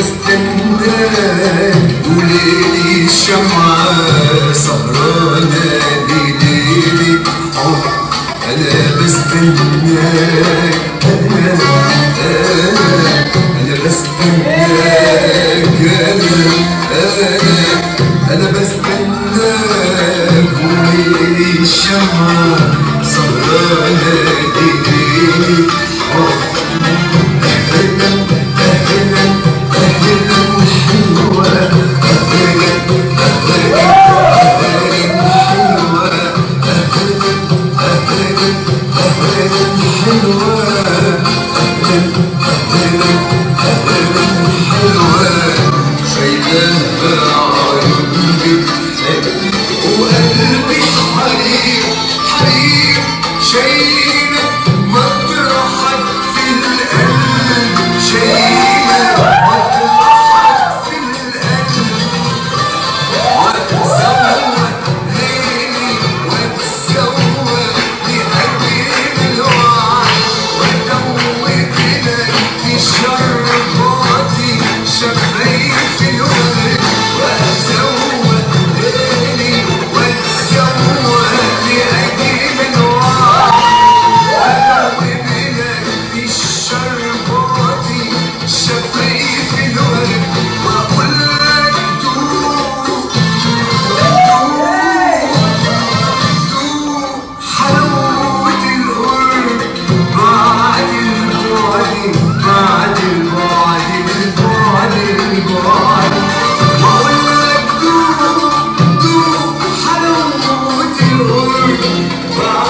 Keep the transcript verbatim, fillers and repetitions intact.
بستناك وليلي الشمعة سهرانة بليلي حب. أنا بستناك أنا أنا أنا بستناك أنا أنا أنا بستناك وليلي الشمعة سهرانة بليلي حب. وقلبي حريق حريق شايلك مطرحك في القلب، شايلك مطرحك في القلب. واتزوق ليلي واتزوق لأجيب الوعد، وادوب لك في شرباتي شفايف الورد. واتزوق ليلي واتزوق لأجيب الوعد، وادوب لك في شرباتي شفايف الورد. واقول لك دوق حلاوة القرب بعد البعد بعد البعد البعد البعد. واقول لك دوق دوق حلاوة القرب بعد